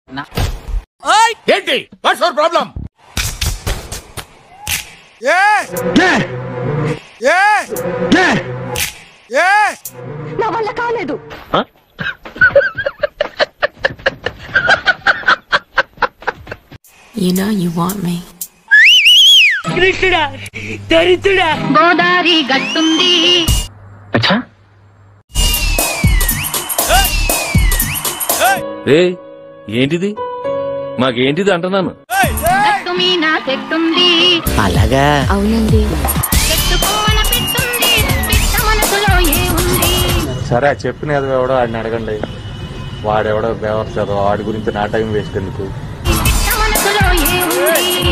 ఏంటి what's your problem? నా వల్ల కాలేదు. You know you want me. కృష్ణుడా దరిద్రుడా గోదారి గట్టుంది. అచ్చా ఏంటిది? మాకేంటిది అంటున్నాను. గట్టు మీన చెట్టుంది. అలాగా? అవునండి. చెట్టు కొమ్మన పెట్టుంది. పిట్ట మనసులో ఏముంది? సరే చెప్పిన ఎవడో ఆడిని అడగండి. వాడెవడో బేవర్స్ కదా, వాడి గురించి నా టైం వేస్ట్ ఎందుకు? పిట్ట మనసులో ఏముంది?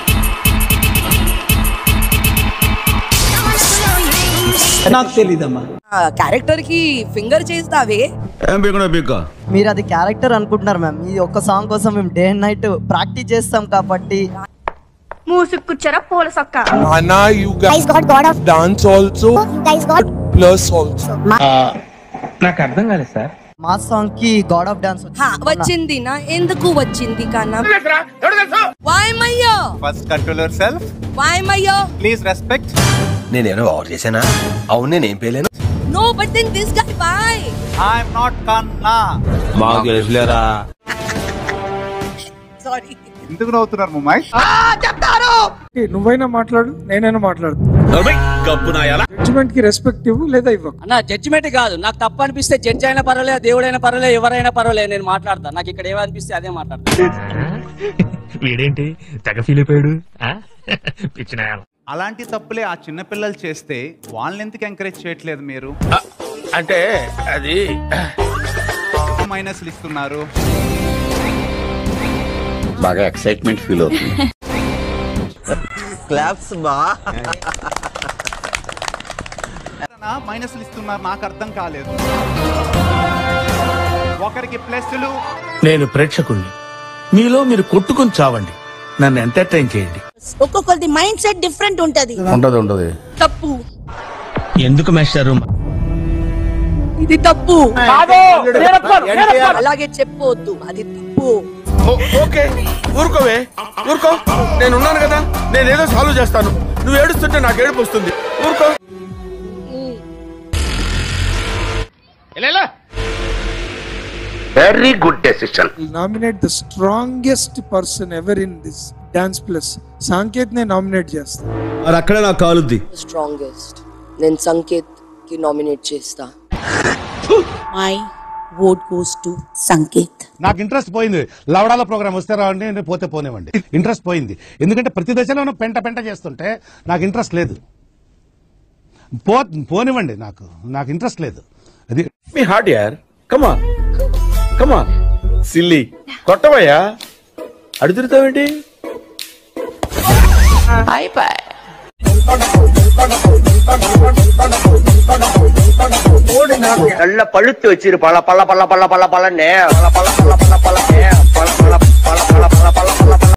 నాకు తెలీదమ్మా. క్యారెక్టర్ కి ఫింగర్ చేస్తావే. మీరు అది క్యారెక్టర్ అనుకుంటున్నారు మ్యామ్. ఈ ఒక్క సాంగ్ కోసం మేము డే అండ్ నైట్ ప్రాక్టీస్ చేస్తాం కాబట్టి. మూసుకుచ్చర పూల సొక్క. నాకు అర్థం కాలేదు సార్. మా సాంగ్ కి గాడ్ ఆఫ్ డాన్స్ వచ్చింది నా ఎందుకు వచ్చింది కన్నా వాయమయ్యో ఫస్ట్ కంట్రోల్ యువర్ సెల్ఫ్. వాయమయ్యో ప్లీజ్ రెస్పెక్ట్. నేనేమో ఓవర్ చేశానా? అవును, నేనేం పేలేను. No but then this guy bye I am not కన్నా. మాకు తెలుసులేరా. సారీ. ఎందుకు నవ్వుతున్నారు ముమ్మాయి? నువ్వైనా మాట్లాడు, నేనైనా మాట్లాడు. జడ్జిమెంట్ కి రెస్పెక్ట్ ఇవ్వు లేదా ఇవ్వకు. అన్న జడ్జిమెంట్ కాదు, నాకు తప్పు అనిపిస్తే జడ్జి అయినా పర్వాలేదు, దేవుడైనా పర్వాలేదు, ఎవరైనా పర్వాలేదు, నేను మాట్లాడతాను. నాకు ఇక్కడ ఏమనిపిస్తే అదే మాట్లాడతాను. వీడేంటి తెగ ఫీల్ అయిపోయాడు? పిచ్చినాయాలు. అలాంటి తప్పులే ఆ చిన్న పిల్లలు చేస్తే వాళ్ళని ఎందుకు ఎంకరేజ్ చేయట్లేదు మీరు? అంటే అది మైనస్లు ఇస్తున్నారు. బాగా ఎక్సైట్మెంట్ ఫీల్ అవుతుంది. క్లాప్స్ బా. మైనస్లు ఇస్తున్నారు, నాకు అర్థం కాలేదు. ఒకరికి ప్లస్లు. నేను ప్రేక్షకుణ్ణి, మీలో మీరు కొట్టుకుని చావండి, నన్ను ఎంటర్టైన్ చేయండి. ఒక్కొక్కరి మైండ్ సెట్ డిఫరెంట్ ఉంటది. ఉండదు. తప్పు ఎందుకు మేస్టారు? ఇది తప్పు. అలాగే చెప్పవద్దు, అది తప్పు. ఓకే ఊరుకోవే, ఊరుకో. నేనున్నాను కదా, నేనేదో సాల్వ్ చేస్తాను. నువ్వు ఏడుస్తుంటే నాకు ఏడుపు వస్తుంది. ఊరుకో. Very good decision. Nominate the strongest person ever in this dance plus Sanket నే నామినేట్ చేస్తా. మరి అక్కడే నాకు కాలుద్ది. స్ట్రాంగెస్ట్ నేను సంకేత్ కి నామినేట్ చేస్తా. My vote goes to Sanket. నాకు ఇంట్రెస్ట్ పోయింది. లవడాల ప్రోగ్రామ్ వస్తే రావండి, పోతే పోనివ్వండి. ఇంట్రెస్ట్ పోయింది, ఎందుకంటే ప్రతి దశలోనూ పెంట చేస్తుంటే నాకు ఇంట్రెస్ట్ లేదు. పోనివ్వండి, నాకు ఇంట్రెస్ట్ లేదు. అది మీ హార్ట్ యార్. కమాన్ సిల్లీ కొట్టవయ్యా, అడుగుతావేంటి? நல்ல பழுத்து வச்சிரு. பல பல பல பல பல பலன்னு